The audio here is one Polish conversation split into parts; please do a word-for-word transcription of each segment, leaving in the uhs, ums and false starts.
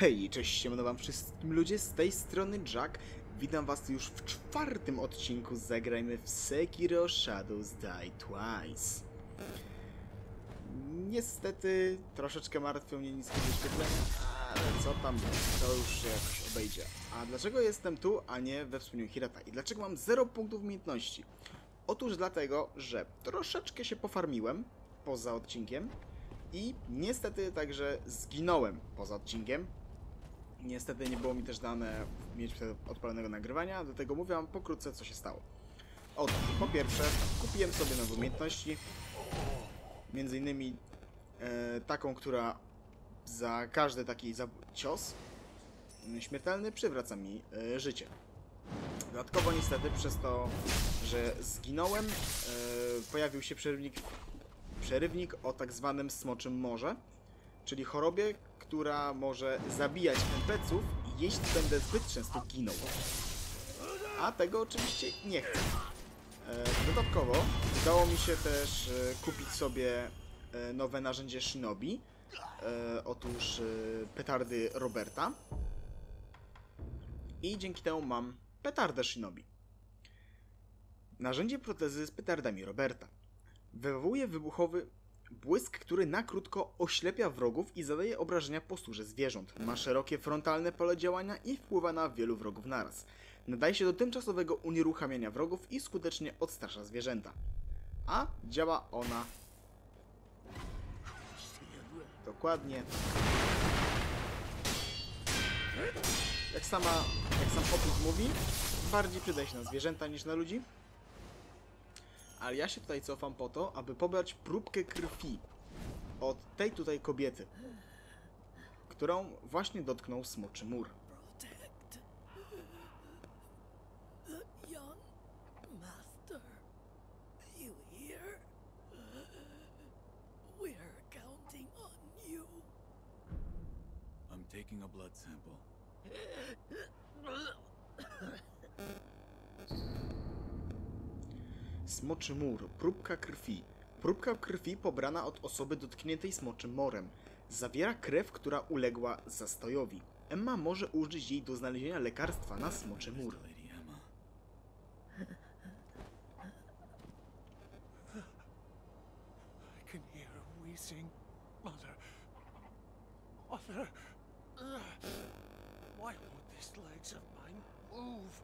Hej, cześć, siemano wam wszystkim ludzie, z tej strony Jack. Witam was już w czwartym odcinku Zagrajmy w Sekiro Shadows Die Twice. Niestety troszeczkę martwią mnie niskie wyświetlenia, ale co tam, to już się jakoś obejdzie. A dlaczego jestem tu, a nie we wspomnieniu Hirata? I dlaczego mam zero punktów umiejętności? Otóż dlatego, że troszeczkę się pofarmiłem poza odcinkiem i niestety także zginąłem poza odcinkiem. Niestety nie było mi też dane mieć odpalonego nagrywania, dlatego mówię wam pokrótce, co się stało. Otóż, po pierwsze, kupiłem sobie nowe umiejętności, między innymi e, taką, która za każdy taki cios śmiertelny przywraca mi e, życie. Dodatkowo niestety przez to, że zginąłem, e, pojawił się przerywnik, przerywnik o tak zwanym smoczym morze, czyli chorobie, która może zabijać en pe ce ów, jeśli będę zbyt często ginął. A tego oczywiście nie chcę. E, dodatkowo udało mi się też e, kupić sobie e, nowe narzędzie Shinobi. E, otóż e, petardy Roberta. I dzięki temu mam petardę Shinobi. Narzędzie protezy z petardami Roberta. Wywołuje wybuchowy błysk, który na krótko oślepia wrogów i zadaje obrażenia posturze zwierząt. Ma szerokie frontalne pole działania i wpływa na wielu wrogów naraz. Nadaje się do tymczasowego unieruchamiania wrogów i skutecznie odstrasza zwierzęta. A działa ona dokładnie jak sama, jak sam opis mówi, bardziej przydaje się na zwierzęta niż na ludzi. Ale ja się tutaj cofam po to, aby pobrać próbkę krwi od tej tutaj kobiety, którą właśnie dotknął smoczy mur. I'm taking a blood sample. Smoczy mur. Próbka krwi. Próbka krwi pobrana od osoby dotkniętej smoczym morem. Zawiera krew, która uległa zastojowi. Emma może użyć jej do znalezienia lekarstwa na smoczy mur. I can hear her wheezing. Mother. Mother. Why won't these legs of mine move?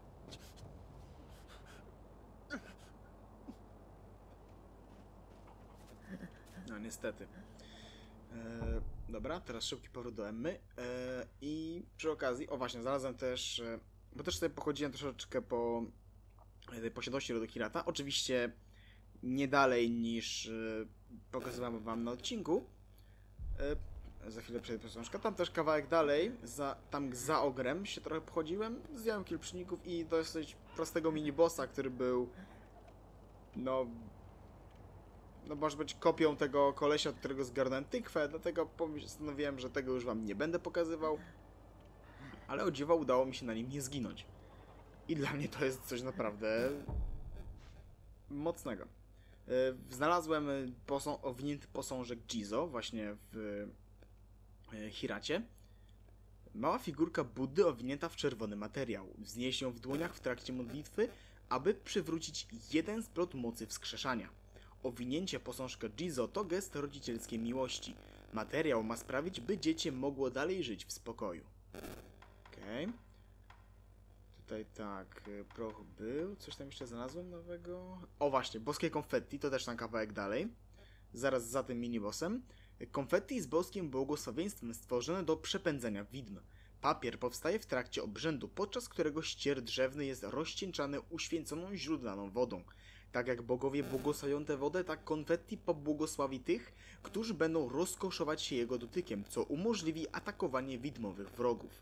No niestety. Eee, dobra, teraz szybki powrót do Emmy. Eee, I przy okazji, o właśnie, znalazłem też, e, bo też sobie pochodziłem troszeczkę po tej posiadłości rodu Hirata. Oczywiście nie dalej niż e, pokazywałem wam na odcinku. E, za chwilę przejdę po książkę. Tam też kawałek dalej, za, tam za ogrem się trochę pochodziłem. Zdjąłem kilku przeciwników i dosyć prostego minibossa, który był no... No może być kopią tego kolesia, od którego zgarnąłem tykwę, dlatego postanowiłem, że tego już wam nie będę pokazywał. Ale o dziwo udało mi się na nim nie zginąć. I dla mnie to jest coś naprawdę mocnego. Yy, znalazłem posą owinięty posążek Jizo właśnie w yy, Hiracie. Mała figurka Buddy owinięta w czerwony materiał. Wznieś ją w dłoniach w trakcie modlitwy, aby przywrócić jeden splot mocy wskrzeszania. Owinięcie posążka Jizo to gest rodzicielskiej miłości. Materiał ma sprawić, by dziecię mogło dalej żyć w spokoju. Okej. Okay. Tutaj tak, proch był. Coś tam jeszcze znalazłem nowego? O właśnie, boskie konfetti, to też tam kawałek dalej. Zaraz za tym minibossem. Konfetti jest boskim błogosławieństwem stworzone do przepędzania widm. Papier powstaje w trakcie obrzędu, podczas którego ścier drzewny jest rozcieńczany uświęconą źródlaną wodą. Tak jak bogowie błogosławią tę wodę, tak konfetti pobłogosławi tych, którzy będą rozkoszować się jego dotykiem, co umożliwi atakowanie widmowych wrogów.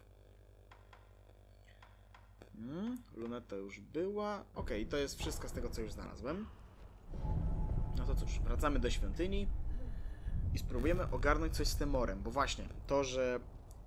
Hmm, luneta już była. Okej, to jest wszystko z tego, co już znalazłem. No to cóż, wracamy do świątyni i spróbujemy ogarnąć coś z tym morem, bo właśnie to, że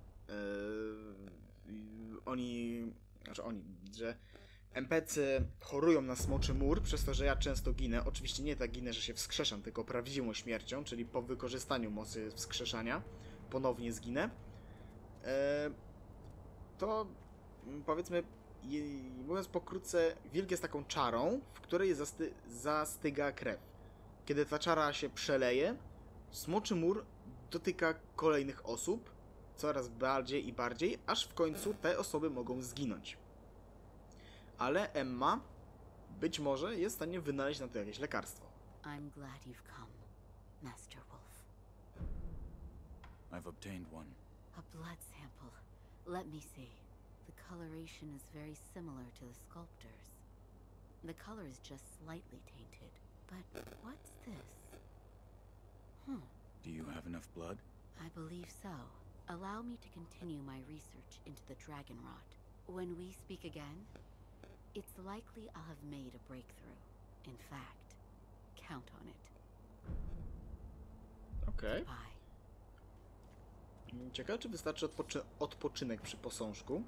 Yy, oni, znaczy oni, że en pe ce chorują na smoczy mur, przez to, że ja często ginę. Oczywiście nie tak ginę, że się wskrzeszam, tylko prawdziwą śmiercią, czyli po wykorzystaniu mocy wskrzeszania ponownie zginę. e, to mm, powiedzmy, je, mówiąc pokrótce, wilk jest taką czarą, w której zasty, zastyga krew. Kiedy ta czara się przeleje, smoczy mur dotyka kolejnych osób, coraz bardziej i bardziej, aż w końcu te osoby mogą zginąć. Ale Emma być może jest w stanie wynaleźć na to jakieś lekarstwo. I'm glad you've come, Master Wolf. I've obtained one. A blood sample. Let me see. The coloration is very similar to the sculptor's. The color is just slightly tainted. But what's this? Hmm, Do you have enough blood? I believe so. Allow me to continue my research into the dragon rot. When we speak again, it's likely I'll have made a breakthrough. In fact, count on it. Okej. Bye. Ciekawe, czy wystarczy odpoczy odpoczynek przy posążku.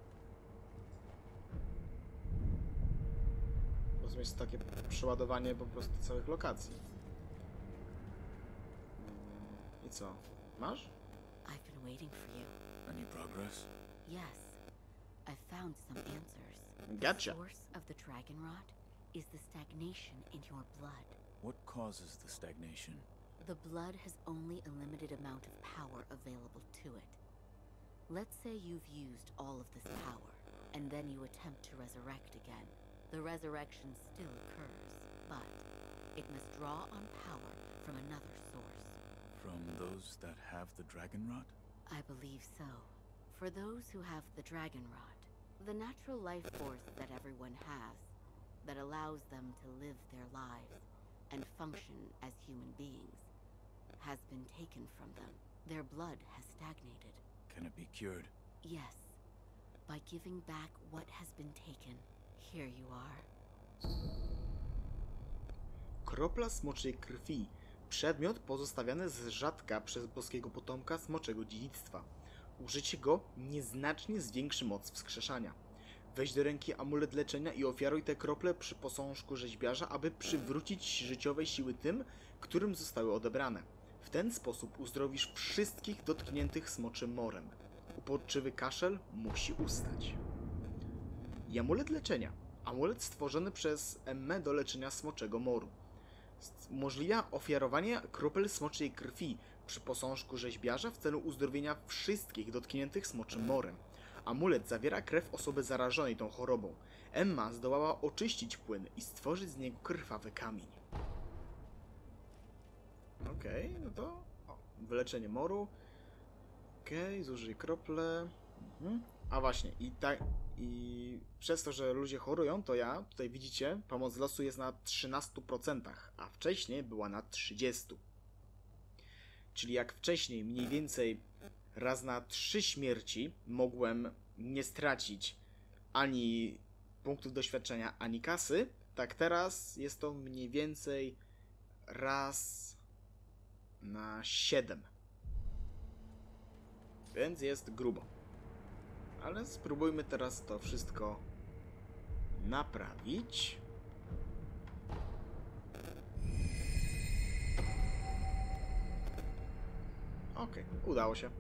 Rozumiem, jest takie przeładowanie po prostu całych lokacji. I co? Masz? I've been waiting for you. Any progress? Yes, I've found some answers. Gotcha. The source of the dragon rot is the stagnation in your blood. What causes the stagnation? The blood has only a limited amount of power available to it. Let's say you've used all of this power, and then you attempt to resurrect again. The resurrection still occurs, but it must draw on power from another source. From those that have the dragon rot? I believe so. For those who have the dragon rot, the natural life force that everyone has, that allows them to live their lives and function as human beings, has been taken from them. Their blood has stagnated. Can it be cured? Yes. By giving back what has been taken. Here you are. Kropla smoczej krwi. Przedmiot pozostawiany z rzadka przez boskiego potomka smoczego dziedzictwa. Użycie go nieznacznie zwiększy moc wskrzeszania. Weź do ręki amulet leczenia i ofiaruj te krople przy posążku rzeźbiarza, aby przywrócić życiowe siły tym, którym zostały odebrane. W ten sposób uzdrowisz wszystkich dotkniętych smoczym morem. Uporczywy kaszel musi ustać. I amulet leczenia. Amulet stworzony przez Emmę do leczenia smoczego moru. Umożliwia ofiarowanie kropel smoczej krwi przy posążku rzeźbiarza w celu uzdrowienia wszystkich dotkniętych smoczym morem. Amulet zawiera krew osoby zarażonej tą chorobą. Emma zdołała oczyścić płyn i stworzyć z niego krwawy kamień. Okej, okay, no to o, wyleczenie moru. Okej, okay, zużyj krople. Mhm. A właśnie, i tak, i przez to, że ludzie chorują, to ja, tutaj widzicie, pomoc losu jest na trzynastu procentach, a wcześniej była na trzydziestu procentach. Czyli jak wcześniej mniej więcej raz na trzy śmierci mogłem nie stracić ani punktów doświadczenia, ani kasy, tak teraz jest to mniej więcej raz na siedem. Więc jest grubo. Ale spróbujmy teraz to wszystko naprawić. Okej, okay, udało się.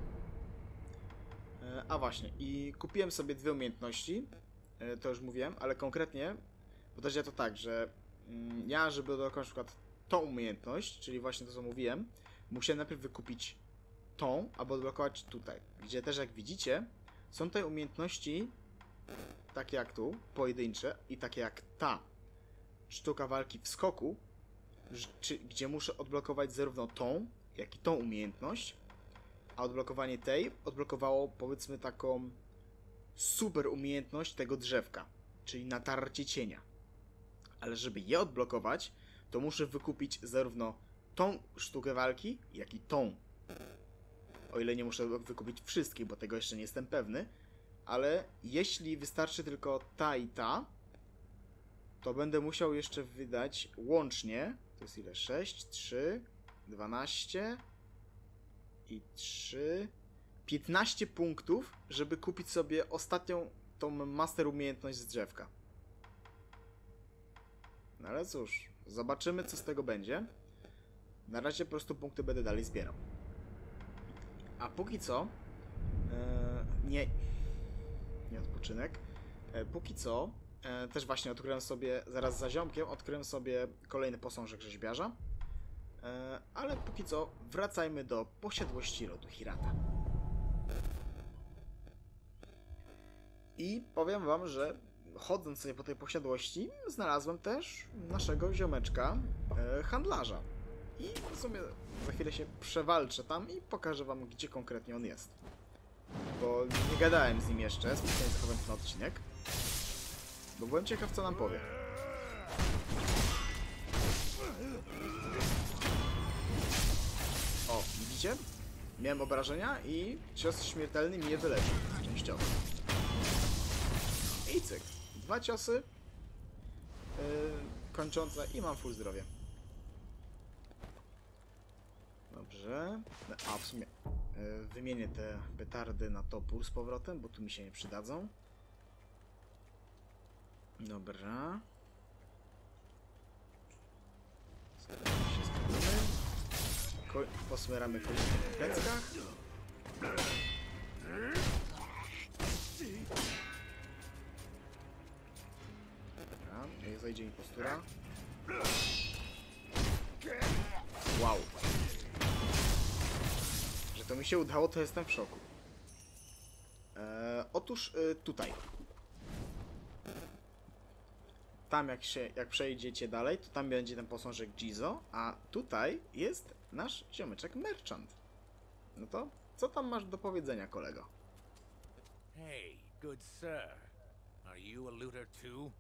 E, a właśnie, i kupiłem sobie dwie umiejętności, e, to już mówiłem, ale konkretnie wydaje to tak, że mm, ja, żeby odblokować na przykład tą umiejętność, czyli właśnie to, co mówiłem, musiałem najpierw wykupić tą, aby odblokować tutaj, gdzie też jak widzicie, są tutaj umiejętności takie jak tu, pojedyncze, i takie jak ta sztuka walki w skoku, czy, gdzie muszę odblokować zarówno tą, jak i tą umiejętność, a odblokowanie tej odblokowało, powiedzmy, taką super umiejętność tego drzewka, czyli natarcie cienia. Ale żeby je odblokować, to muszę wykupić zarówno tą sztukę walki, jak i tą. O ile nie muszę wykupić wszystkich, bo tego jeszcze nie jestem pewny, ale jeśli wystarczy tylko ta i ta, to będę musiał jeszcze wydać łącznie, to jest ile? sześć, trzy, dwanaście i trzy, piętnaście punktów, żeby kupić sobie ostatnią tą master umiejętność z drzewka. No ale cóż, zobaczymy, co z tego będzie. Na razie po prostu punkty będę dalej zbierał. A póki co, nie... Nie odpoczynek. E, póki co, e, też właśnie odkryłem sobie, zaraz za ziomkiem, odkryłem sobie kolejny posążek rzeźbiarza. E, ale póki co wracajmy do posiadłości rodu Hirata. I powiem wam, że chodząc sobie po tej posiadłości, znalazłem też naszego ziomeczka, e, handlarza. I w sumie za chwilę się przewalczę tam i pokażę wam, gdzie konkretnie on jest. Bo nie gadałem z nim jeszcze, specjalnie zachowałem ten odcinek. Bo byłem ciekaw, co nam powie. O, widzicie? Miałem obrażenia i cios śmiertelny mnie wyleczył. Częściowo. I cyk. Dwa ciosy yy, kończące i mam full zdrowie. Dobrze. A w sumie yy, wymienię te petardy na topór z powrotem, bo tu mi się nie przydadzą. Dobra. Zgadamy się, zgadamy. Ko posmieramy kości w pleckach. Dobra, niech zajdzie mi postura. Wow. Że to mi się udało, to jestem w szoku. Eee, otóż y, tutaj. Tam jak się, jak przejdziecie dalej, to tam będzie ten posążek Jizo, a tutaj jest nasz ziomeczek Merchant. No to, co tam masz do powiedzenia, kolego? Hey, good sir. Are you a looter too?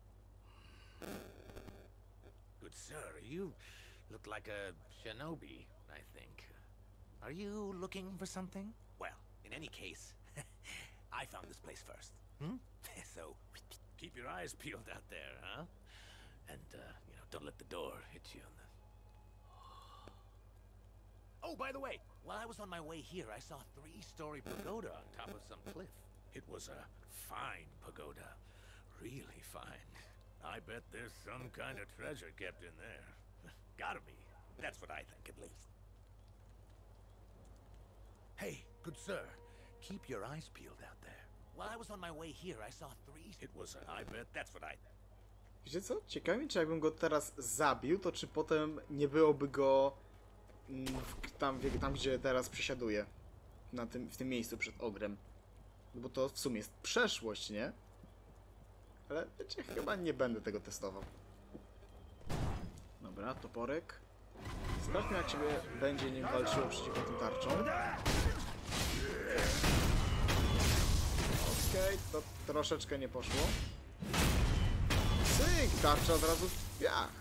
Good sir, you look like a shinobi, I think. Are you looking for something? Well, in any case, I found this place first. Hmm? So, keep your eyes peeled out there, huh? And, uh, you know, don't let the door hit you on the... Oh, by the way, while I was on my way here, I saw a three-story pagoda on top of some cliff. It was a fine pagoda. Really fine. I bet there's some kind of treasure kept in there. Gotta be. That's what I think, at least. Hey, good sir, keep your eyes peeled out there. While I was on my way here, I saw three... It was a... I bet that's what I think. Wiecie co? Ciekawi mnie, czy jakbym go teraz zabił, to czy potem nie byłoby go w, tam, tam, gdzie teraz przesiaduję. Na tym, w tym miejscu przed ogrem. No bo to w sumie jest przeszłość, nie? Ale wiecie, chyba nie będę tego testował. Dobra, toporek. Sprawdźmy, jak ciebie będzie nim walczyło przeciwko tym tarczą. Okej, okay, to troszeczkę nie poszło. Cyk! Tarcza od razu w piach.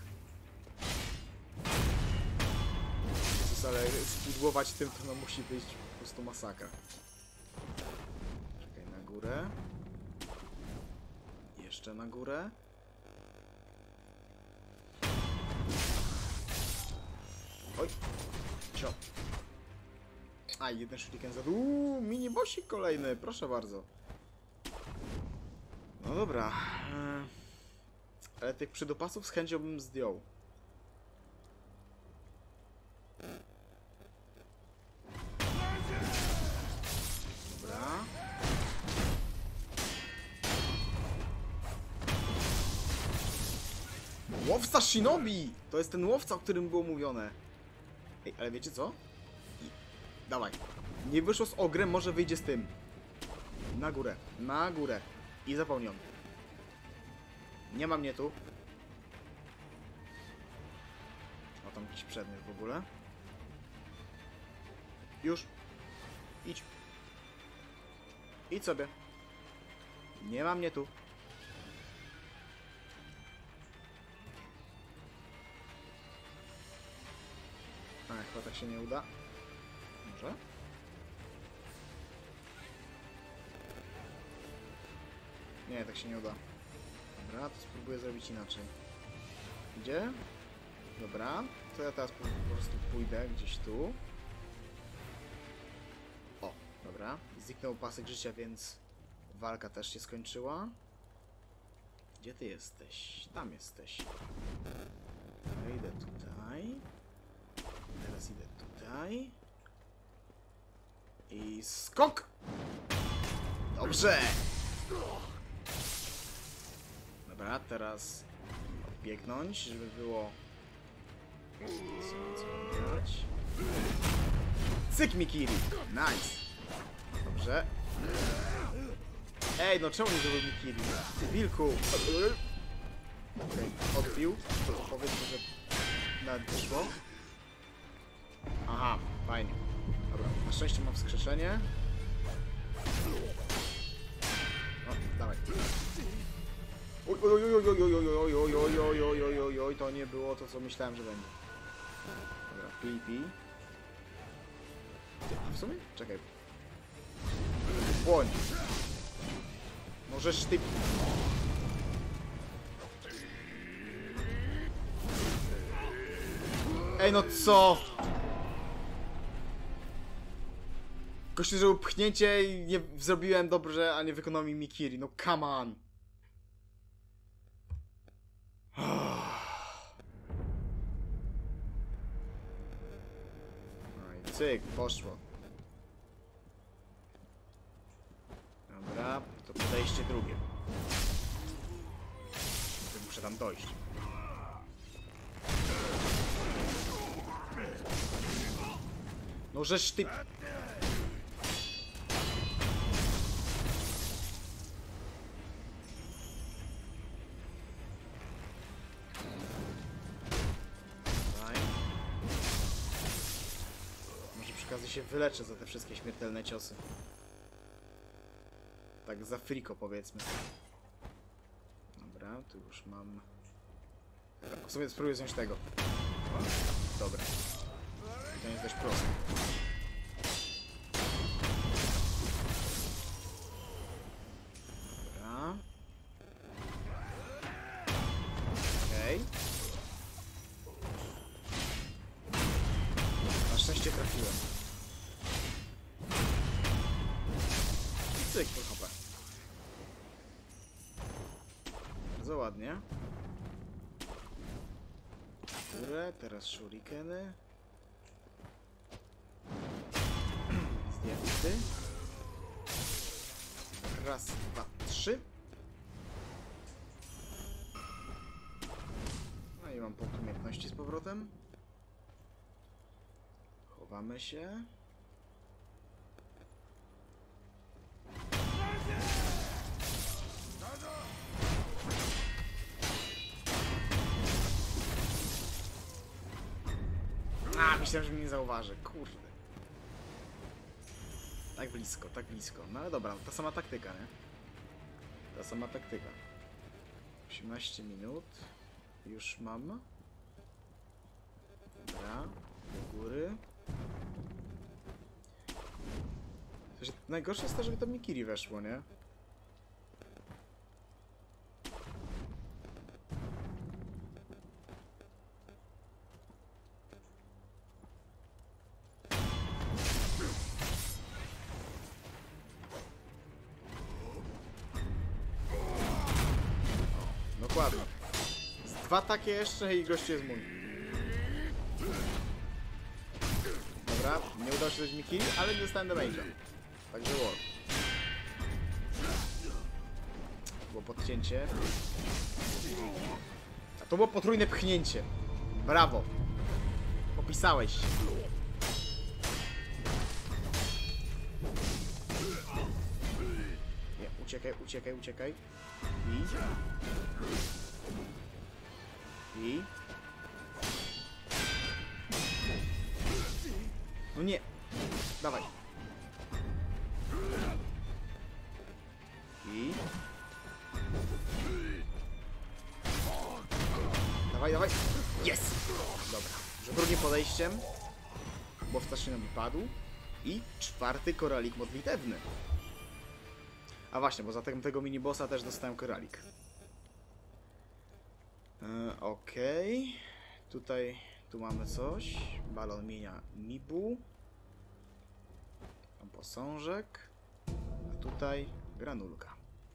Jezus, ale spudłować tym to no musi być po prostu masakra. Czekaj, na górę. Jeszcze na górę. Oj! Cio. A, jeden shuriken za dół. Uuu, mini bossik kolejny, proszę bardzo. No dobra. Ale tych przydopasów z chęcią bym zdjął. Dobra. Łowca Shinobi! To jest ten łowca, o którym było mówione. Ej, ale wiecie co? I... Dawaj. Nie wyszło z ogrem, może wyjdzie z tym. Na górę, na górę. I zapełniony. Nie ma mnie tu. O, tam jakiś przedmiot w ogóle. Już. Idź. Idź sobie. Nie ma mnie tu. A, chyba tak się nie uda. Może? Nie, tak się nie uda. Dobra, to spróbuję zrobić inaczej. Gdzie? Dobra, to ja teraz po, po prostu pójdę gdzieś tu. O, dobra. Zniknął pasek życia, więc walka też się skończyła. Gdzie ty jesteś? Tam jesteś. Ja idę tutaj. Teraz idę tutaj. I skok! Dobrze! Dobra, teraz odbiegnąć, żeby było... Co mam grać? Cyk Mikiri! Nice! Dobrze. Ej, no czemu nie zrobił Mikiri? Wilku! Okej, okay, odbił. Powiedzmy, że nawet wyszło. Aha, fajnie. Dobra, na szczęście mam wskrzeszenie. O, dawaj. Oj, oj, oj, oj, oj, oj, oj, oj, oj, oj, oj, oj, oj, oj, to nie było to, co myślałem, że będzie. Dobra, pij, pij. A w sumie? Czekaj. Błoń. Możesz ty... Ej, no co? Gościu zrobił pchnięcie i nie zrobiłem dobrze, a nie wykonał mi Mikiri. No come on. No i cyk, poszło. Dobra, to podejście drugie. Muszę tam dojść. No żeż ty... Może przy okazji się wyleczę za te wszystkie śmiertelne ciosy. Tak za friko powiedzmy. Dobra, tu już mam... W sumie spróbuję wziąć tego. Dobra. To jest dość proste. Dobra. Okej. Na szczęście trafiłem. Cyk, full H P. Bardzo ładnie. Które? Teraz shurikeny. Zdjęty. Raz, dwa, trzy. No i mam punkt umiejętności z powrotem. Chowamy się. A, myślałem, że mnie nie zauważy. Kurde. Tak blisko, tak blisko. No ale dobra, ta sama taktyka, nie? Ta sama taktyka. osiemnaście minut. Już mam. Dobra. Do góry. Najgorsze jest to, żeby to Mikiri weszło, nie? Dokładnie. Dwa takie jeszcze i gościu jest mój. Dobra, nie udało się dać Mikiri, ale nie dostałem damage'a. Także war. Było podcięcie. A to było potrójne pchnięcie. Brawo. Popisałeś się. Nie, uciekaj, uciekaj, uciekaj. I... I... No nie! Dawaj! I... Dawaj, dawaj! Jest! Dobra. Że drugim podejściem, bo wcześniej nam wypadł. I czwarty koralik modlitewny. A właśnie, bo za tego minibossa też dostałem koralik. E, Okej. Okay. Tutaj, tu mamy coś. Balon mienia Mibu. Tam posążek. A tutaj granulka.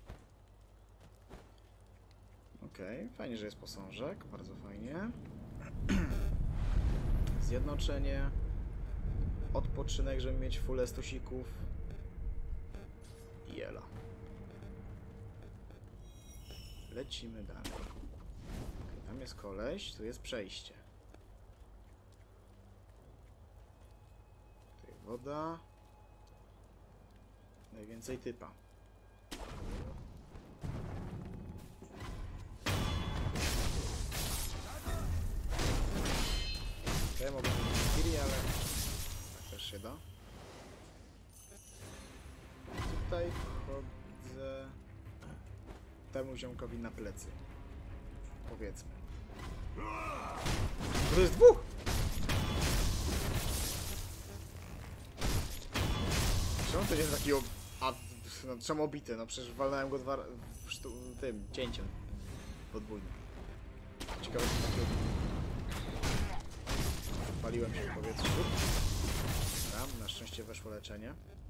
Okej, okay. Fajnie, że jest posążek. Bardzo fajnie. Zjednoczenie. Odpoczynek, żeby mieć full stusików. Jela. Lecimy dalej. Okay, tam jest koleś, tu jest przejście. Tutaj woda. Najwięcej typa. Okej, mogę mieć Kiri, ale tak też się da. Tutaj wchodzę temu ziomkowi na plecy. Powiedzmy. To jest dwóch! Czemu to jest taki ob... A, no, czemu obity? No przecież walnąłem go dwa... w sztu... tym, cięciem. Podwójnym. Ciekawe, czy taki obity. Paliłem się w powietrzu. Dobra, na szczęście weszło leczenie.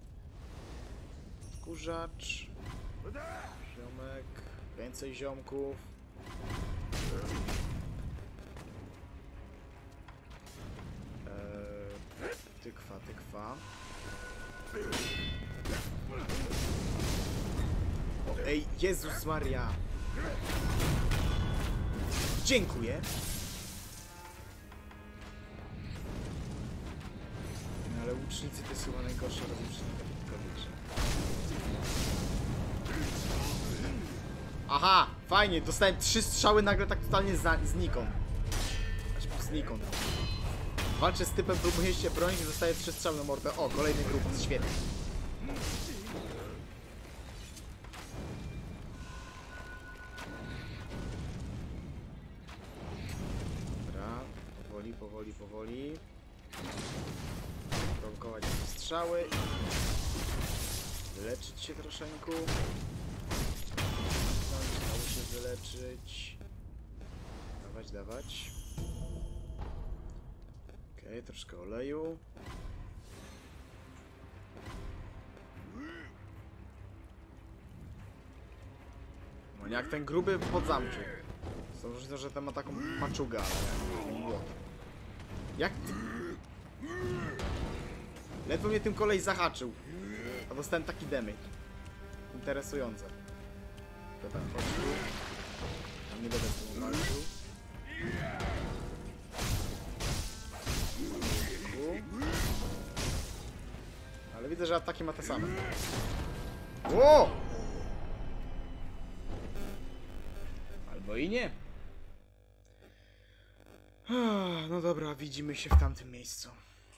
Kurzacz. Ziomek. Więcej ziomków. Eee, tykwa, tykwa. O, ej, Jezus Maria! Dziękuję! No, ale łucznicy to jest chyba najgorsza rozlicznika kobiecie. Aha! Fajnie! Dostałem trzy strzały nagle tak totalnie znikąd. Znaczy znikąd. Walczę z typem, próbuję się bronić i dostaję trzy strzały na mordę. O, kolejny grup, świetnie. Dobra, powoli, powoli, powoli. Prowokować strzały. Wyleczyć się troszeczkę. Dało się wyleczyć. Dawać, dawać. Okej, okay, troszkę oleju. No jak ten gruby pod zamkiem. Z tą różnicą, że ten ma taką maczugę, ale jak Jak ty... Ledwo mnie tym kolej zahaczył. A dostałem taki damage. Interesujące. To tam chodź tu. Tam nie będę z tym walczył. Ale widzę, że ataki ma te same. Ło! Albo i nie. No dobra, widzimy się w tamtym miejscu.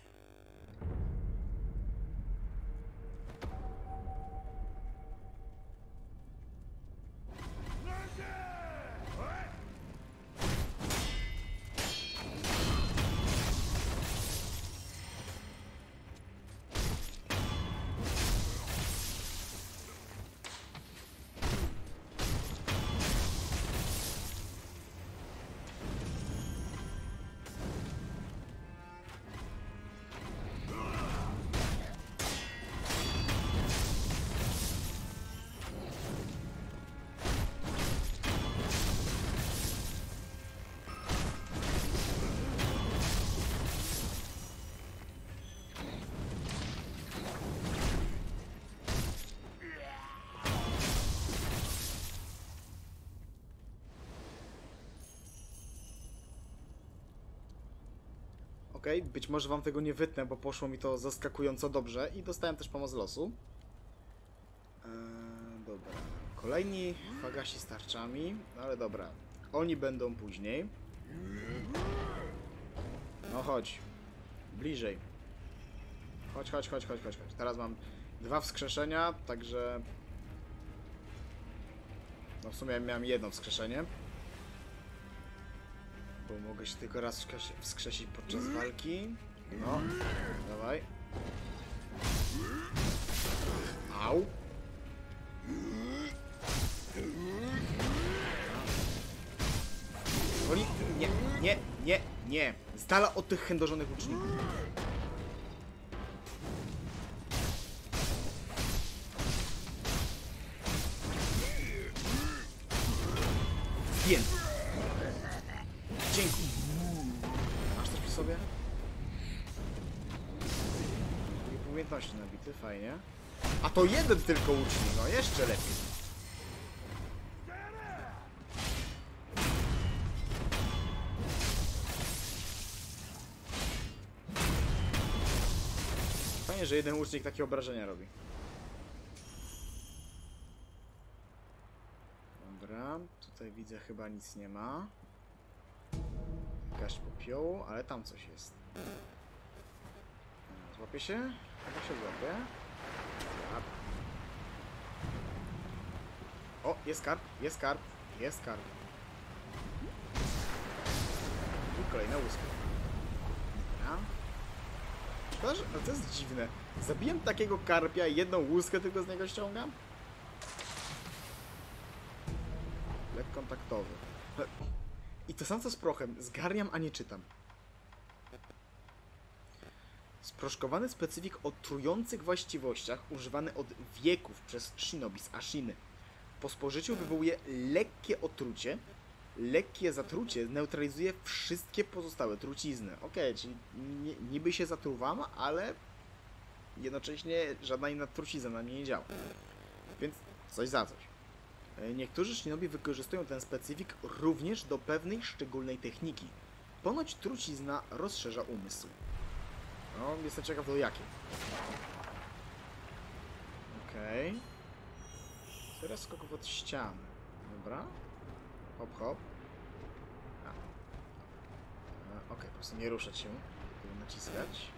Okej, okay, być może wam tego nie wytnę, bo poszło mi to zaskakująco dobrze i dostałem też pomoc losu. Eee, dobra. Kolejni fagasi z tarczami, no ale dobra. Oni będą później. No chodź. Bliżej. Chodź, chodź, chodź, chodź, chodź, chodź. Teraz mam dwa wskrzeszenia, także... No w sumie miałem jedno wskrzeszenie. Bo mogę się tylko raz wskrzesić, wskrzesić podczas walki. No, dawaj. Au. Woli? Nie, nie, nie, nie. Z dala od tych chędożonych łuczników. Zdjęty. Dzięki. Masz coś przy sobie? Drugie umiejętności nabity, fajnie. A to jeden tylko łucznik, no jeszcze lepiej. Fajnie, że jeden łucznik takie obrażenia robi. Dobra, tutaj widzę chyba nic nie ma. Garść popiołu, ale tam coś jest. Złapie się? Chyba się złapie. Złap. O, jest karp, jest karp, jest karp. I kolejna łuska. Dobra. Szkoda, że- no to jest dziwne. Zabiłem takiego karpia i jedną łuskę tylko z niego ściągam? Lek kontaktowy. I to samo co z prochem. Zgarniam, a nie czytam. Sproszkowany specyfik o trujących właściwościach używany od wieków przez shinobi z Ashiny. Po spożyciu wywołuje lekkie otrucie. Lekkie zatrucie neutralizuje wszystkie pozostałe trucizny. Okej, czyli ni- niby się zatruwam, ale jednocześnie żadna inna trucizna na mnie nie działa. Więc coś za coś. Niektórzy shinobi wykorzystują ten specyfik również do pewnej szczególnej techniki. Ponoć trucizna rozszerza umysł. No, jestem ciekaw do jakiej. Okej. Okay. Teraz skoków od ściany. Dobra. Hop, hop. A. E, Okej, okay, po prostu nie ruszać się. Tylko naciskać.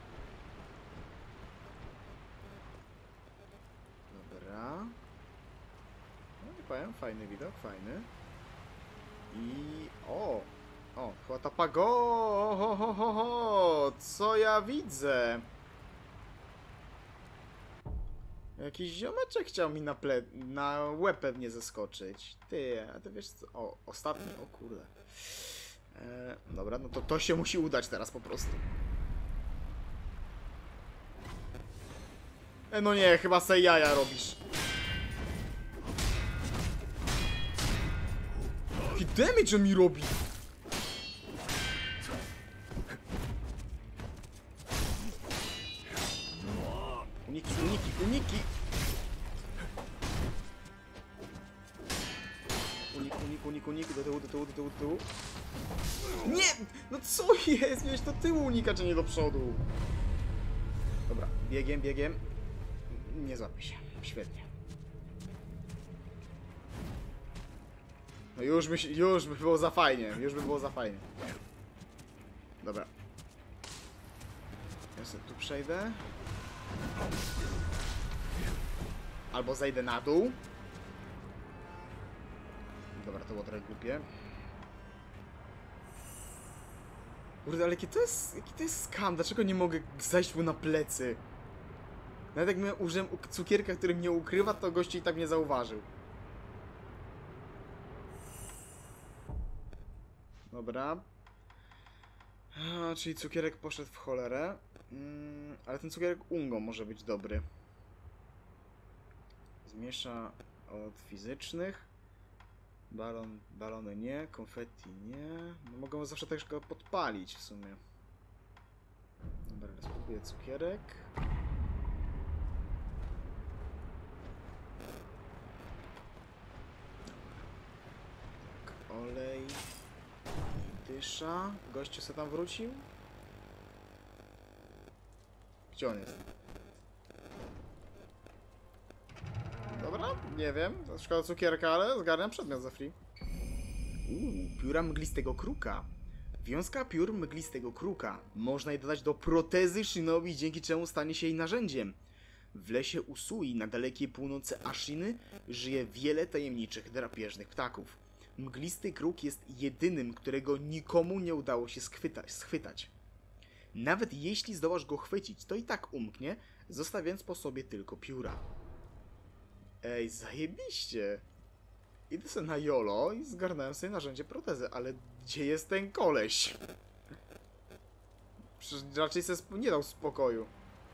Dobra. No nie powiem, fajny widok, fajny. I... o! O, chyba ta pago! Ho, ho, ho, ho! Co ja widzę? Jakiś ziomeczek chciał mi na ple... na łeb pewnie zeskoczyć. Ty, a ty wiesz co? O, ostatni, o kurde. E, dobra, no to to się musi udać teraz po prostu. E, no nie, chyba se jaja robisz. Jaki damage on mi robi? Uniki, uniki, uniki! Unik, unik, unik, unik, do tyłu, do tyłu, do tyłu, do tyłu. Nie! No co jest? Miałeś do tyłu unikać, a nie do przodu. Dobra, biegiem, biegiem. Nie złapię się. Świetnie. No już by, się, już by było za fajnie, już by było za fajnie. Dobra. Ja sobie tu przejdę. Albo zejdę na dół. Dobra, to było trochę głupie. Kurde, ale jaki to jest, jaki to jest skam? Dlaczego nie mogę zajść mu na plecy? Nawet jak my użyłem cukierka, który mnie ukrywa, to gości i tak mnie zauważył. Dobra. A, czyli cukierek poszedł w cholerę. Mm, ale ten cukierek Ungo może być dobry. Zmiesza od fizycznych. Balon, balony nie, konfetti nie. No, mogą zawsze też go podpalić w sumie. Dobra, spróbuję cukierek. Tak, olej. Dysza. Gościu se tam wrócił? Gdzie on jest? Dobra, nie wiem. To szkoda cukierka, ale zgarniam przedmiot za free. Uuu, pióra mglistego kruka. Wiązka piór mglistego kruka. Można je dodać do protezy shinobi, dzięki czemu stanie się jej narzędziem. W lesie Usui, na dalekiej północy Ashiny, żyje wiele tajemniczych, drapieżnych ptaków. Mglisty kruk jest jedynym, którego nikomu nie udało się schwytać. schwytać. Nawet jeśli zdołasz go chwycić, to i tak umknie, zostawiając po sobie tylko pióra. Ej, zajebiście. Idę sobie na jolo i zgarnąłem sobie narzędzie protezy, ale gdzie jest ten koleś? Przecież raczej sobie nie dał spokoju.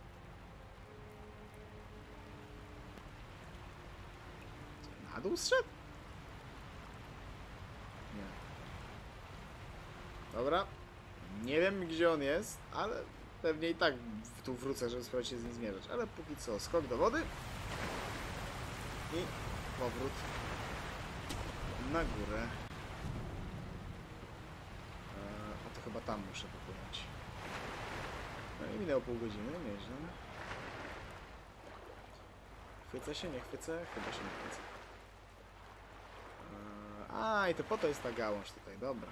Co, na dół zszedł? Nie. Dobra. Nie wiem, gdzie on jest, ale pewnie i tak w- tu wrócę, żeby spróbować się z nim zmierzyć. Ale póki co, skok do wody. I powrót na górę. Eee, a to chyba tam muszę popłynąć. No i minęło pół godziny, nieźle. Chwycę się, nie chwycę? Chyba się nie chwycę. Eee, a, i to po to jest ta gałąź tutaj, dobra.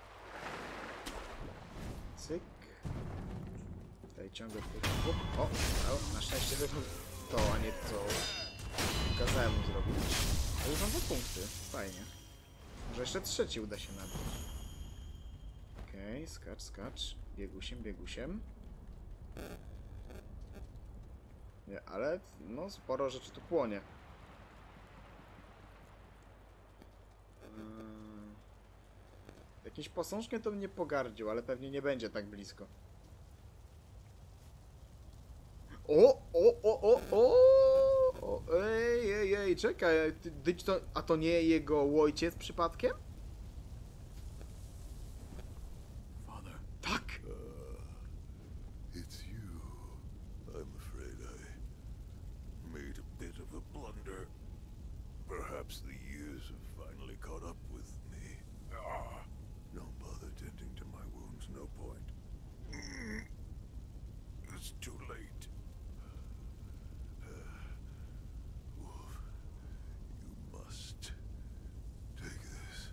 Cyk. Tutaj ciągle tych... O, o, na szczęście to, to, a nie to, co kazałem mu zrobić. Ale już mam dwa punkty, fajnie. Może jeszcze trzeci uda się nabyć. Okej, okay, skacz, skacz. Biegusiem, biegusiem. Nie, ale no sporo rzeczy tu płonie. Hmm. Jakimś posążkiem to mnie pogardził, ale pewnie nie będzie tak blisko. O, o, o, o, o, o, ej, ej, ej, czekaj, ty, ty, to, a to nie jego ojciec przypadkiem? Father, Tak! It's you. I'm afraid I made a bit of a blunder. Perhaps the years have finally caught up with me. Ah, don't bother tending to my wounds, no point. Mm. It's too late. Wolf, you must take this.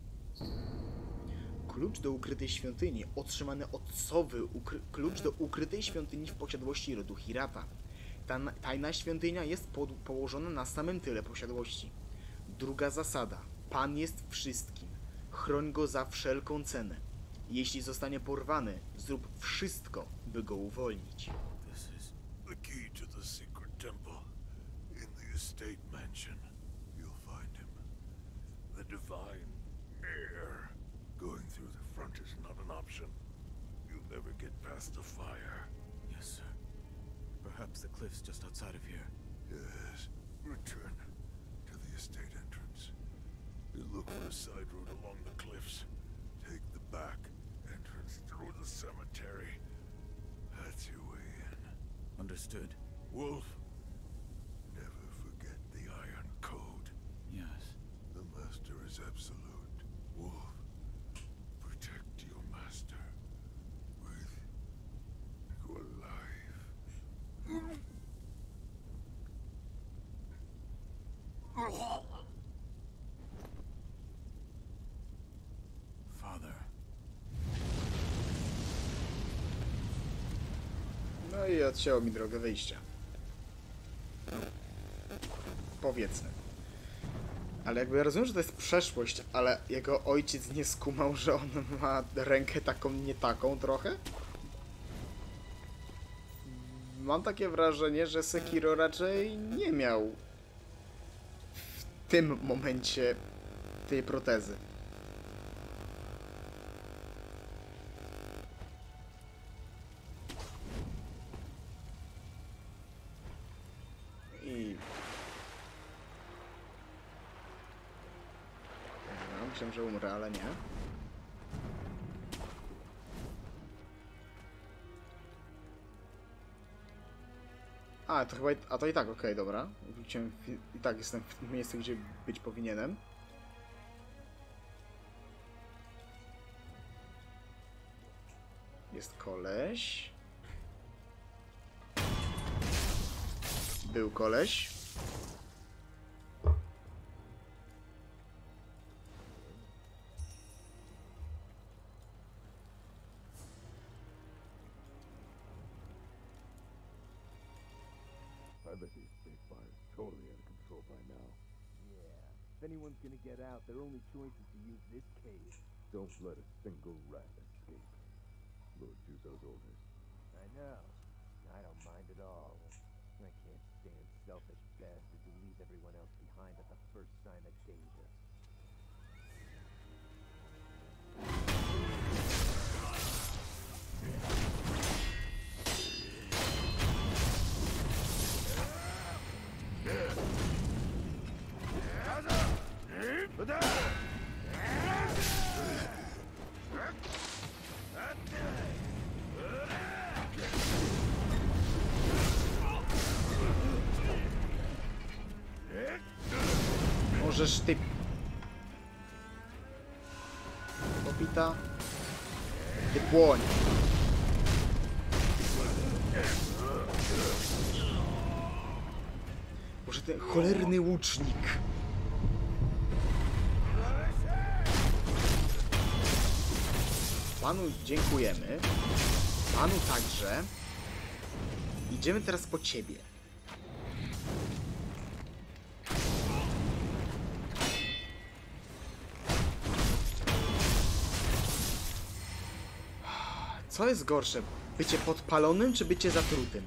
Klucz do ukrytej świątyni, otrzymany od sowy, ukry klucz do ukrytej świątyni w posiadłości rodu Hirata. Ta tajna świątynia jest pod położona na samym tyle posiadłości. Druga zasada. Pan jest wszystkim. Chroń go za wszelką cenę. Jeśli zostanie porwany, zrób wszystko, by go uwolnić. this is... The key to the secret temple in the estate mansion. You'll find him. The divine heir. Going through the front is not an option. You'll never get past the fire. Yes, sir. Perhaps the cliff's just outside of here. Yes. Return to the estate entrance. You look for a side road along the cliffs. Take the back entrance through the cemetery. That's your way in. Understood. Wolf, never forget the Iron Code. Yes. The Master is absolute. Wolf, protect your Master with your life. Father. No i odcięło mi drogę wyjścia. Powiedzmy. Ale jakby ja rozumiem, że to jest przeszłość, ale jego ojciec nie skumał, że on ma rękę taką, nie taką trochę? Mam takie wrażenie, że Sekiro raczej nie miał w tym momencie tej protezy. I... Dobra, myślałem, że umrę, ale nie. A, to chyba... I, a to i tak, okej, dobra. Wróciłem w, I tak jestem w tym miejscu, gdzie być powinienem. Jest koleś. Był koleś. I bet the estate fire is totally out of control by now. Yeah. If anyone's gonna get out, their only choice is to use this cave. Don't let a single rat escape. Lord Juzo's orders. I know. I don't mind at all. I can't stand selfish bastards who leave everyone else behind at the first sign of danger. możesz ty... Popita. Ty płoń. Boże, ten cholerny łucznik. Panu dziękujemy. Panu także. Idziemy teraz po ciebie. Co jest gorsze? Bycie podpalonym, czy bycie zatrutym?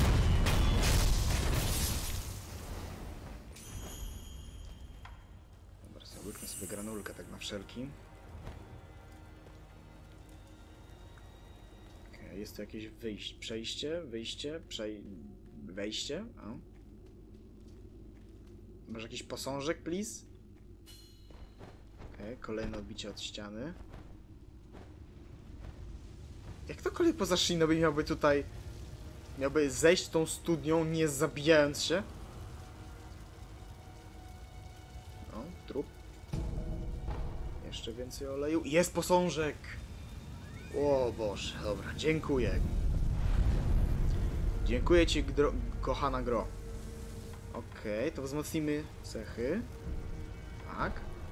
Dobra, sobie łyknę sobie granulkę tak na wszelki. Okay, jest tu jakieś wyjście, przejście, wyjście, przej... wejście? O. Może jakiś posążek, please? Okay, kolejne odbicie od ściany. Jak to kolej poza Shinobi miałby tutaj... Miałby zejść tą studnią, nie zabijając się? No, trup. Jeszcze więcej oleju. Jest posążek! O Boże, dobra, dziękuję. Dziękuję ci, gro, kochana gro. Okej, okay, to wzmocnimy cechy. Tak.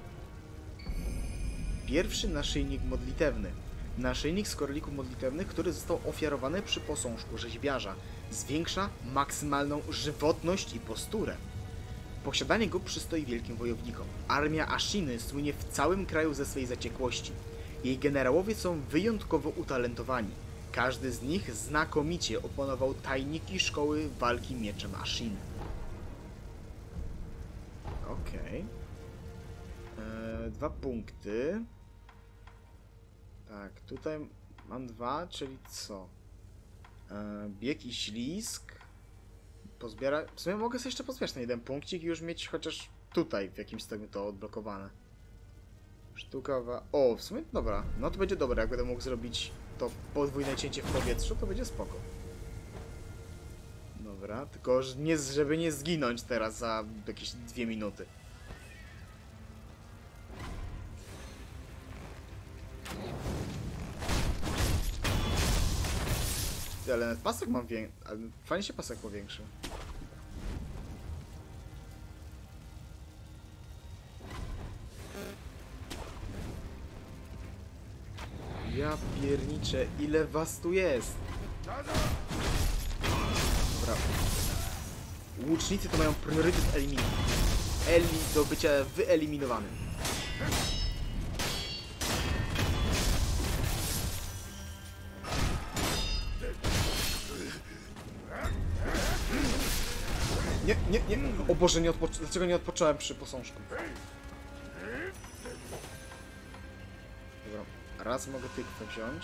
Pierwszy naszyjnik modlitewny. Naszyjnik z koralików modlitewnych, który został ofiarowany przy posążku rzeźbiarza. Zwiększa maksymalną żywotność i posturę. Posiadanie go przystoi wielkim wojownikom. Armia Ashiny słynie w całym kraju ze swej zaciekłości. Jej generałowie są wyjątkowo utalentowani. Każdy z nich znakomicie opanował tajniki szkoły walki mieczem Ashiny. Okej. Okay. Dwa punkty. Tak, tutaj mam dwa, czyli co? Eee, bieg i ślizg. Pozbiera... W sumie mogę sobie jeszcze pozbierać ten jeden punkcik i już mieć chociaż tutaj w jakimś stopniu to odblokowane. Sztuka wa... O, w sumie dobra. No to będzie dobre, jak będę mógł zrobić to podwójne cięcie w powietrzu, to będzie spoko. Dobra, tylko nie, żeby nie zginąć teraz za jakieś dwie minuty. Ale nawet pasek mam większy. Fajnie się pasek powiększy. Ja pierniczę, ile was tu jest? Dobra. Łucznicy to mają priorytet elimin... Eli do bycia wyeliminowanym. Nie, nie, nie. O Boże, nie odpoc... dlaczego nie odpocząłem przy posążku? Dobra, raz mogę tykwę wziąć.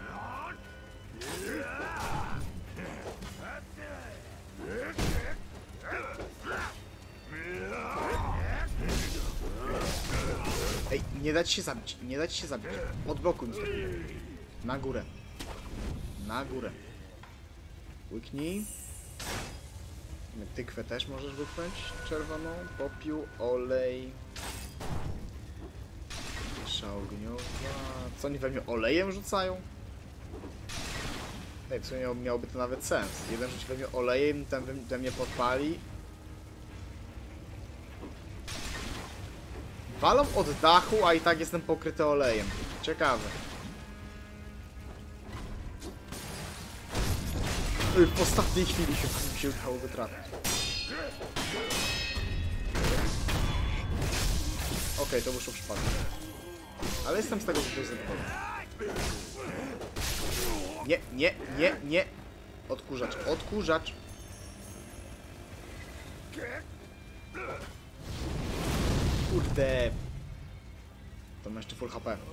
Ej, nie dać się zabić, nie dać się zabić. Odblokuj mi to. Na górę. Na górę. Łyknij. Tykwę też możesz wypchnąć, czerwoną, popiół, olej, miesza ogniowa. Co oni we mnie olejem rzucają? Ej, w sumie miałoby to nawet sens. Jeden rzuci we mnie olejem, ten we, we mnie podpali. Walą od dachu, a i tak jestem pokryty olejem. Ciekawe. W ostatniej chwili chyba mi się udało wytrafić. Okej, okay, to wyszło przypadkiem. Ale jestem z tego zadowolony. Nie, nie, nie, nie. Odkurzacz, odkurzacz. Kurde. To ma jeszcze full H P.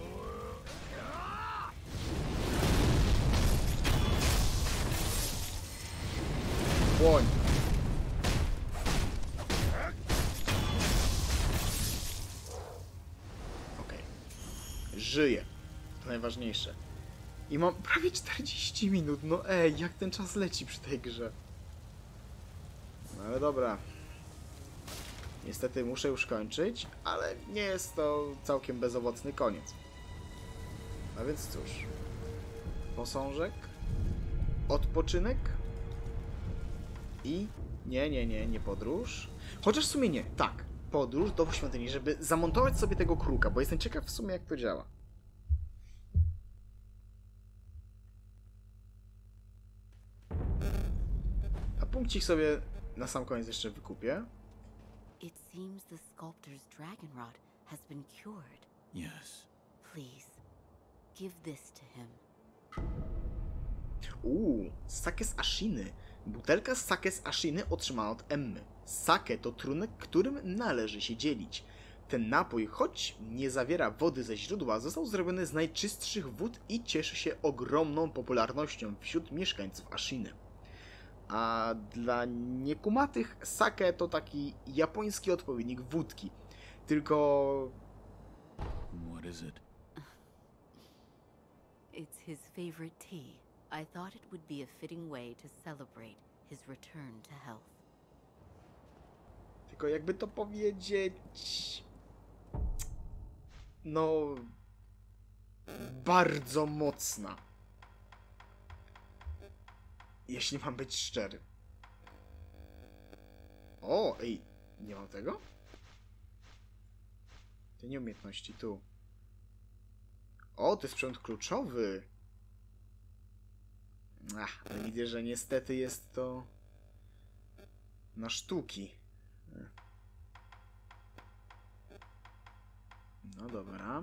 Płoń. Okej. Okay. Żyję. To najważniejsze. I mam prawie czterdzieści minut. No ej, jak ten czas leci przy tej grze. No ale dobra. Niestety muszę już kończyć, ale nie jest to całkiem bezowocny koniec. A więc cóż. Posążek. Odpoczynek. I... Nie, nie, nie, nie podróż. Chociaż w sumie nie, tak. Podróż do świątyni, żeby zamontować sobie tego kruka, bo jestem ciekaw w sumie jak to działa. A punkcik sobie na sam koniec jeszcze wykupię. It seems the sculptor's dragon rod has been cured. Yes. Please, give this to him. Uuu, sake z Ashiny. Butelka z sake z Ashiny otrzymana od Emmy. Sake to trunek, którym należy się dzielić. Ten napój, choć nie zawiera wody ze źródła, został zrobiony z najczystszych wód i cieszy się ogromną popularnością wśród mieszkańców Ashiny. A dla niekumatych sake to taki japoński odpowiednik wódki. Tylko... What is it? It's his favorite tea. I thought it would be a fitting way to celebrate his return to health. Tylko jakby to powiedzieć... No... Bardzo mocna. Jeśli mam być szczery. O, ej, nie mam tego? Te nieumiejętności tu. O, to jest sprzęt kluczowy. Ach, ale widzę, że niestety jest to na sztuki. No dobra.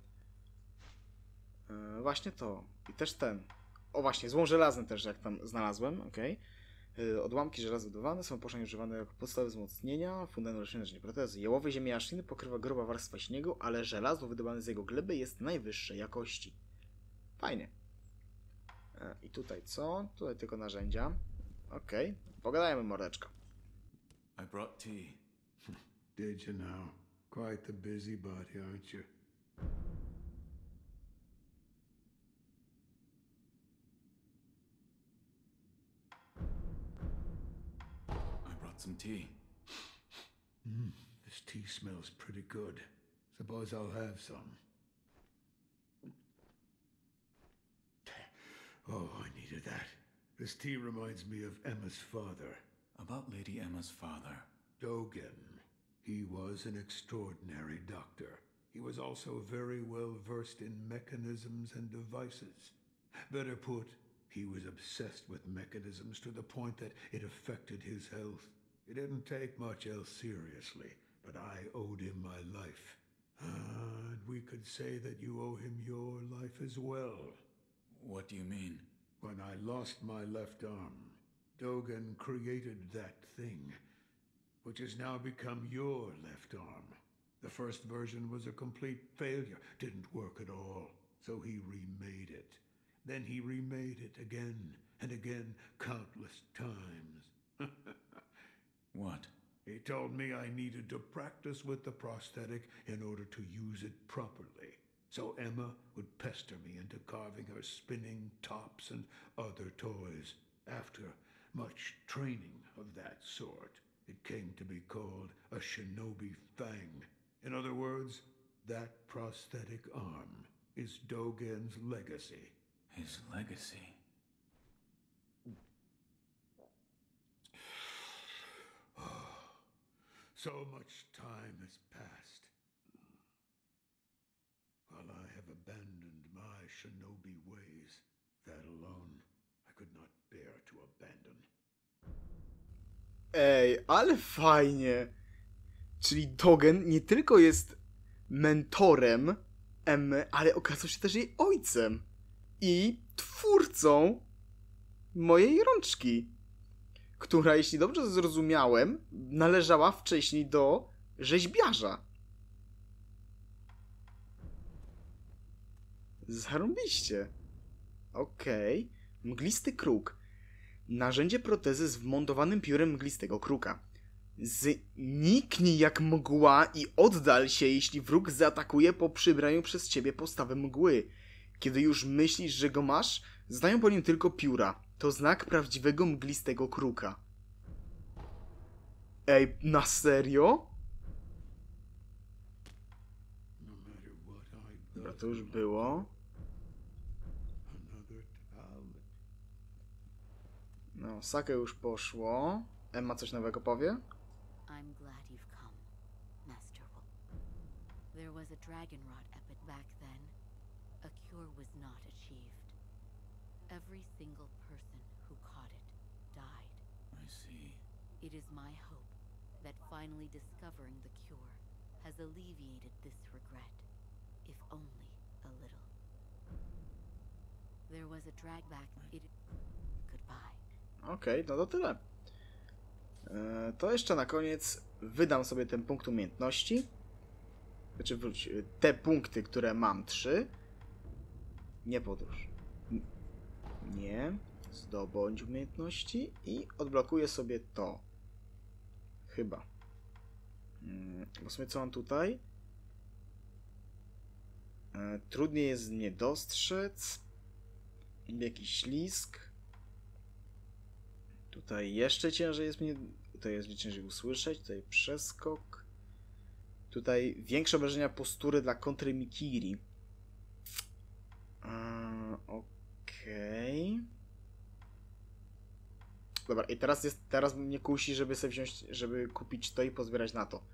E, właśnie to. I też ten. O właśnie, złom żelazny też jak tam znalazłem, okej. Okay. Odłamki żelaza budowane są poszczególnie używane jako podstawy wzmocnienia, fundament rośliny, czyli protezy. Jałowej ziemi Ashiny pokrywa gruba warstwa śniegu, ale żelazo wydobywane z jego gleby jest najwyższej jakości. Fajnie. E, I tutaj co? Tutaj tylko narzędzia. Okej, okay. Pogadajmy, mordeczko. I brought tea. Did you now? Quite the busybody, aren't you? I brought some tea. Mm, this tea smells pretty good. Suppose I'll have some. Oh, I needed that. This tea reminds me of Emma's father. About Lady Emma's father. Dogen. He was an extraordinary doctor. He was also very well versed in mechanisms and devices. Better put, he was obsessed with mechanisms to the point that it affected his health. He didn't take much else seriously, but I owed him my life. And we could say that you owe him your life as well. What do you mean? When I lost my left arm, Dogen created that thing, which has now become your left arm. The first version was a complete failure, didn't work at all, so he remade it. Then he remade it again and again, countless times. What? He told me I needed to practice with the prosthetic in order to use it properly. So Emma would pester me into carving her spinning tops and other toys. After much training of that sort, it came to be called a shinobi fang. In other words, that prosthetic arm is Dogen's legacy. His legacy? So much time has passed. While I have abandoned my shinobi ways, that alone I could not bear to abandon. Ej, ale fajnie. Czyli Dogen nie tylko jest mentorem Emmy, ale okazał się też jej ojcem. I twórcą mojej rączki. Która, jeśli dobrze zrozumiałem, należała wcześniej do rzeźbiarza. Zarąbiście. Okej. Okay. Mglisty kruk. Narzędzie protezy z wmontowanym piórem mglistego kruka. Zniknij jak mgła i oddal się, jeśli wróg zaatakuje po przybraniu przez ciebie postawy mgły. Kiedy już myślisz, że go masz, znają po nim tylko pióra. To znak prawdziwego mglistego kruka. Ej, na serio? Dobra, to już było. Another talent. No, Sake już poszło. Emma coś nowego powie? I'm glad you've come, Master Wolf. There was a dragonrot epic back then. A cure was not achieved. Every single person who caught it died. I see. It is my hope that finally discovering the cure has alleviated this regret, if only a little. There was a dragback. It. Goodbye. Okej, no to tyle. E, to jeszcze na koniec wydam sobie ten punkt umiejętności. Znaczy wróć, te punkty, które mam, trzy. Nie podróż. N- Nie. Zdobądź umiejętności i odblokuję sobie to. Chyba. Mm, bo sobie co mam tutaj? E, trudniej jest mnie dostrzec. Jakiś ślizg. Tutaj jeszcze ciężej jest mnie... Tutaj jest ciężej usłyszeć. Tutaj przeskok. Tutaj większe obrażenia postury dla kontry Mikiri. Eee, Okej. Okay. Dobra, i teraz jest... Teraz mnie kusi, żeby sobie wziąć... Żeby kupić to i pozbierać na to.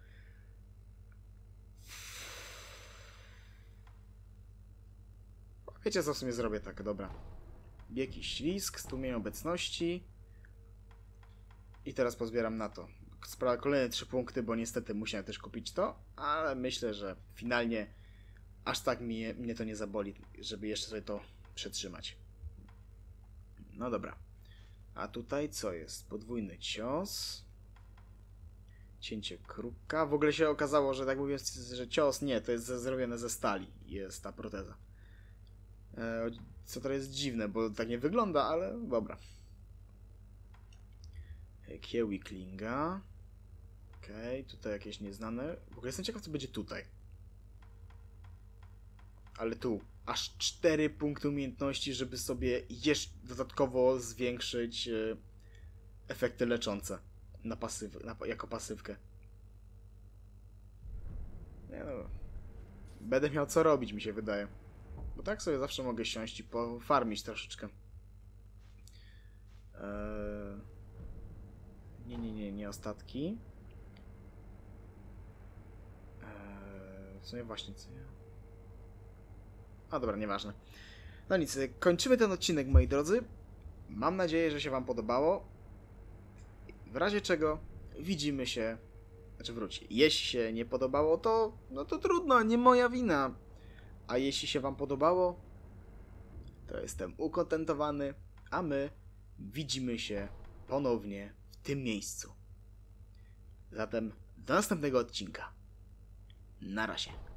Wiecie co w sumie zrobię tak, dobra. Bieg i ślizg, stłumienie obecności. I teraz pozbieram na to. Sprawa kolejne trzy punkty, bo niestety musiałem też kupić to, ale myślę, że finalnie aż tak mnie, mnie to nie zaboli, żeby jeszcze sobie to przetrzymać. No dobra. A tutaj co jest? Podwójny cios. Cięcie kruka. W ogóle się okazało, że tak mówiąc, że cios nie, to jest zrobione ze stali. Jest ta proteza. E, co to jest dziwne, bo tak nie wygląda, ale dobra. Kiełiklinga. Okej, okay, tutaj jakieś nieznane. W ogóle jestem ciekaw, co będzie tutaj. Ale tu. Aż cztery punkty umiejętności, żeby sobie jeszcze dodatkowo zwiększyć e, efekty leczące. Na pasyw na, jako pasywkę. Nie no. Będę miał co robić, mi się wydaje. Bo tak sobie zawsze mogę siąść i pofarmić troszeczkę. Eee... Nie, nie, nie, nie ostatki. Eee... W sumie właśnie co ja... A dobra, nieważne. No nic, kończymy ten odcinek, moi drodzy. Mam nadzieję, że się wam podobało. W razie czego widzimy się... Znaczy wróć, jeśli się nie podobało, to... No to trudno, nie moja wina. A jeśli się wam podobało, to jestem ukontentowany, a my widzimy się ponownie w tym miejscu. Zatem do następnego odcinka. Na razie.